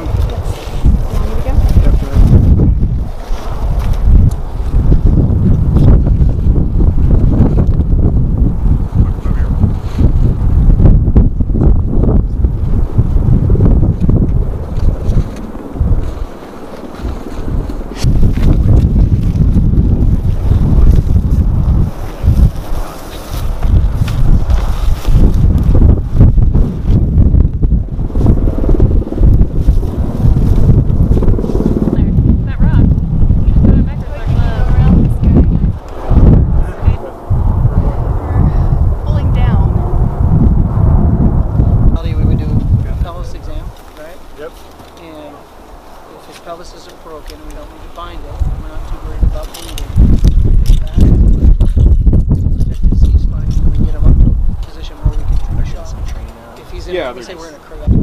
go? Yes. You want me to go? Yep, go ahead. Pelvis isn't broken, we don't need to bind it. We're not too worried about bleeding. Check his C-spine. We can get him up to a position where we can take a shot. If he's in, we say we're in a crevasse.